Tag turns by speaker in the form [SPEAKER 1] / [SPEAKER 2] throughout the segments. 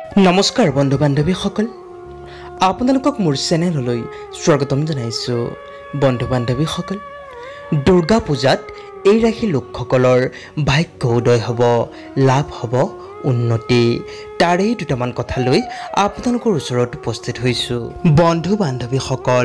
[SPEAKER 1] নমস্কাৰ বন্ধু বান্ধৱীসকল, আপোনালোকক মোৰ চেনেললৈ স্বাগতম জনাইছো। বন্ধু বান্ধৱীসকল, দুৰ্গা পূজাত এই ৰাশি লোকসকলৰ ভাগ্য উদয় হ'ব, লাভ হ'ব, উন্নতি। তাৰেই দুটামান কথা লৈ আপোনালোকৰ ওচৰত উপস্থিত হৈছোঁ। বন্ধু বান্ধৱীসকল,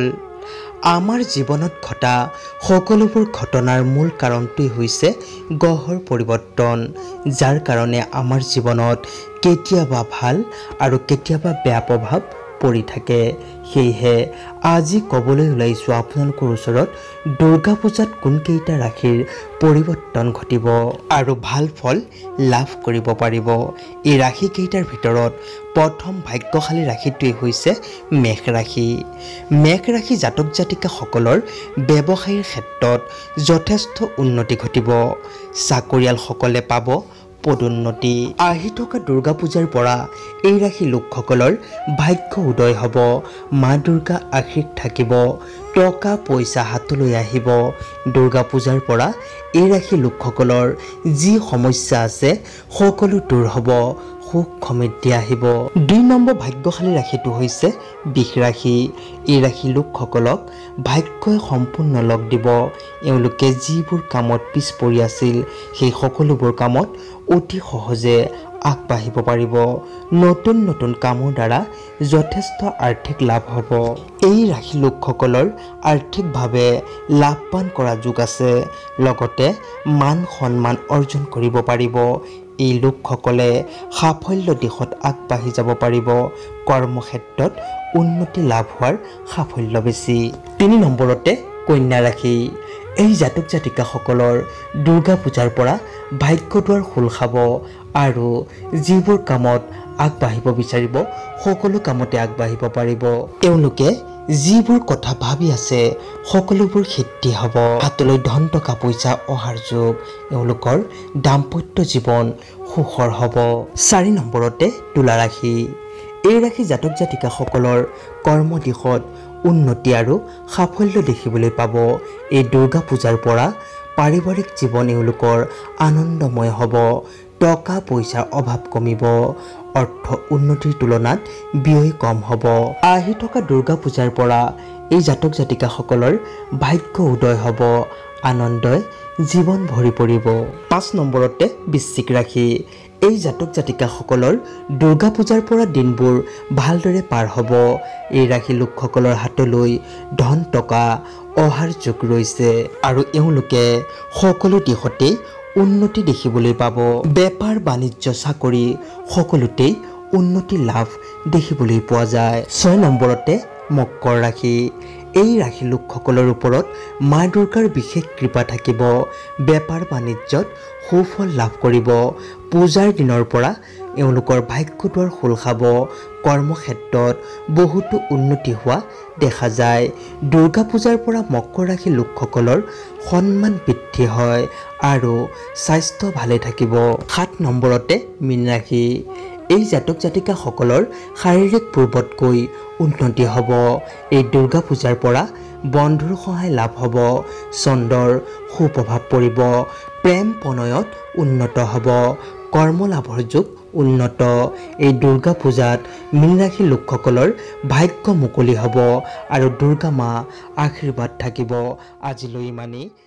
[SPEAKER 1] আমাৰ জীৱনত ঘটা সকলোবোৰ ঘটনাৰ মূল কাৰণটোৱেই হৈছে গ্ৰহৰ পৰিৱৰ্তন, যাৰ কাৰণে আমাৰ জীৱনত কেতিয়াবা ভাল আৰু কেতিয়াবা বেয়া প্ৰভাৱ পৰি থাকে। সেয়েহে আজি ক'বলৈ ওলাইছোঁ আপোনালোকৰ ওচৰত দুৰ্গা পূজাত কোনকেইটা ৰাশিৰ পৰিৱৰ্তন ঘটিব আৰু ভাল ফল লাভ কৰিব পাৰিব। এই ৰাশিকেইটাৰ ভিতৰত প্ৰথম ভাগ্যশালী ৰাশিটোৱেই হৈছে মেষ ৰাশি। মেষ ৰাশি জাতক জাতিকাসকলৰ ব্যৱসায়ৰ ক্ষেত্ৰত যথেষ্ট উন্নতি ঘটিব। চাকৰিয়ালসকলে পাব পদোন্নতি। আহি থকা দুৰ্গা পূজাৰ পৰা এই ৰাশি লোকসকলৰ ভাগ্য উদয় হ'ব, মা দুৰ্গা আশীৰ্বাদ থাকিব, টকা পইচা হাতলৈ আহিব। দুৰ্গা পূজাৰ পৰা এই ৰাশি লোকসকলৰ যি সমস্যা আছে সকলো দূৰ হ'ব, সুখ সমৃদ্ধি আহিব। ২ নম্বৰ ভাগ্যশালী ৰাশিটো হৈছে বৃষ ৰাশি। এই ৰাশি লোকসকলক ভাগ্যই সম্পূৰ্ণ লগ দিব। এওঁলোকে যিবোৰ কামত পিছ পৰি আছিল সেই সকলোবোৰ কামত অতি সহজে আগবাঢ়িব পাৰিব। নতুন নতুন কামৰ দ্বাৰা যথেষ্ট আৰ্থিক লাভ হ'ব। এই ৰাশি লোকসকলৰ আৰ্থিকভাৱে লাভৱান কৰা যোগ আছে, লগতে মান সন্মান অৰ্জন কৰিব পাৰিব। এই লোকসকলে সাফল্য দিশত আগবাঢ়ি যাব পাৰিব। কৰ্মক্ষেত্ৰত উন্নতি লাভ হোৱাৰ সাফল্য বেছি। ৩ নম্বৰতে কন্যা ৰাশি। এই জাতক জাতিকাসকলৰ দুৰ্গা পূজাৰ পৰা ভাগ্য দুৱাৰ খোল খাব আৰু যিবোৰ কামত আগবাঢ়িব বিচাৰিব সকলো কামতে আগবাঢ়িব পাৰিব। এওঁলোকে যিবোৰ কথা ভাবি আছে সকলোবোৰ সিদ্ধি হ'ব। হাতলৈ ধন টকা পইচা অহাৰ যোগ। এওঁলোকৰ দাম্পত্য জীৱন সুখৰ হ'ব। ৪ নম্বৰতে তুলা ৰাশি। এই ৰাশি জাতক জাতিকাসকলৰ কৰ্ম দিশত উন্নতি আৰু সাফল্য দেখিবলৈ পাব। এই দুৰ্গা পূজাৰ পৰা পাৰিবাৰিক জীৱন এওঁলোকৰ আনন্দময় হ'ব। টকা পইচাৰ অভাৱ কমিব। অৰ্থ উন্নতিৰ তুলনাত ব্যয় কম হ'ব। আহি থকা দুৰ্গা পূজাৰ পৰা এই জাতক জাতিকাসকলৰ ভাগ্য উদয় হ'ব, আনন্দই জীৱন ভৰি পৰিব। ৫ নম্বৰতে বৃশ্চিক ৰাশি। এই জাতক জাতিকাসকলৰ দুৰ্গা পূজাৰ পৰা দিনবোৰ ভালদৰে পাৰ হ'ব। এই ৰাশি লোকসকলৰ হাতলৈ ধন টকা অহাৰ যোগ ৰৈছে আৰু এওঁলোকে সকলো দিশতেই উন্নতি দেখিবলৈ পাব। বেপাৰ বাণিজ্য চাকৰি সকলোতেই উন্নতি লাভ দেখিবলৈ পোৱা যায়। ৬ নম্বৰতে মকৰ ৰাশি। এই ৰাশি লোকসকলৰ ওপৰত মা দুৰ্গাৰ বিশেষ কৃপা থাকিব। বেপাৰ বাণিজ্যত সুফল লাভ কৰিব। পূজাৰ দিনৰ পৰা এওঁলোকৰ ভাগ্য দুৱাৰ খোল খাব। কৰ্মক্ষেত্ৰত বহুতো উন্নতি হোৱা দেখা যায়। দুৰ্গা পূজাৰ পৰা মকৰ ৰাশি লোকসকলৰ সন্মান বৃদ্ধি হয় আৰু স্বাস্থ্য ভালে থাকিব। ৭ নম্বৰতে মীন ৰাশি। এই জাতক জাতিকাসকলৰ শাৰীৰিক পূৰ্বতকৈ উন্নতি হ'ব। এই দুৰ্গা পূজাৰ পৰা বন্ধুৰ সহায় লাভ হ'ব। চন্দ্ৰৰ সুপ্ৰভাৱ পৰিব। প্ৰেম প্ৰণয়ত উন্নত হ'ব। কৰ্ম লাভৰ যোগ উন্নত। এই দুৰ্গা পূজাত মীন ৰাশি লোকসকলৰ ভাগ্য মুকলি হ'ব আৰু দুৰ্গা মা আশীৰ্বাদ থাকিব। আজিলৈ ইমানেই।